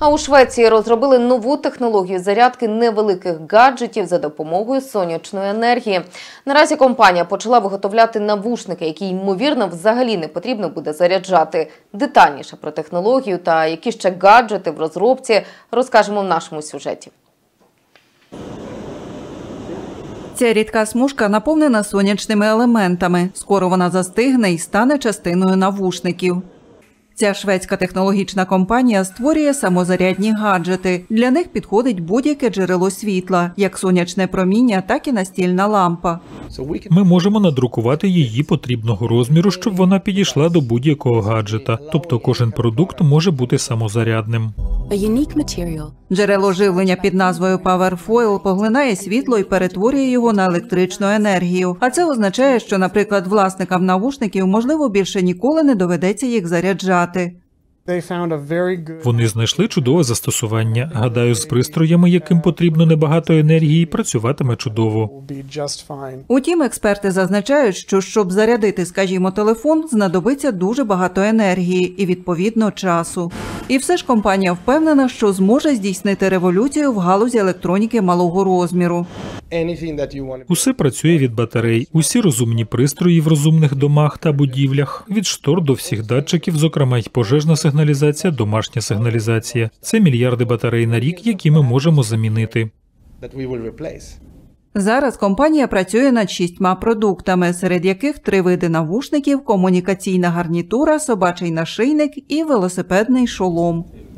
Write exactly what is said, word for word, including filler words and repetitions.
А у Швеції розробили нову технологію зарядки невеликих гаджетів за допомогою сонячної енергії. Наразі компанія почала виготовляти навушники, які, ймовірно, взагалі не потрібно буде заряджати. Детальніше про технологію та які ще гаджети в розробці розкажемо в нашому сюжеті. Ця рідка смужка наповнена сонячними елементами. Скоро вона застигне і стане частиною навушників. Ця шведська технологічна компанія створює самозарядні гаджети. Для них підходить будь-яке джерело світла, як сонячне проміння, так і настільна лампа. Ми можемо надрукувати її потрібного розміру, щоб вона підійшла до будь-якого гаджета. Тобто кожен продукт може бути самозарядним. Джерело живлення під назвою Powerfoil поглинає світло і перетворює його на електричну енергію. А це означає, що, наприклад, власникам навушників, можливо, більше ніколи не доведеться їх заряджати. Вони знайшли чудове застосування. Гадаю, з пристроями, яким потрібно небагато енергії, працюватиме чудово. Утім, експерти зазначають, що щоб зарядити, скажімо, телефон, знадобиться дуже багато енергії і, відповідно, часу. І все ж компанія впевнена, що зможе здійснити революцію в галузі електроніки малого розміру. Усе працює від батарей. Усі розумні пристрої в розумних домах та будівлях. Від штор до всіх датчиків, зокрема й пожежна сигналізація, домашня сигналізація. Це мільярди батарей на рік, які ми можемо замінити. Зараз компанія працює над шістьма продуктами, серед яких три види навушників, комунікаційна гарнітура, собачий нашийник і велосипедний шолом.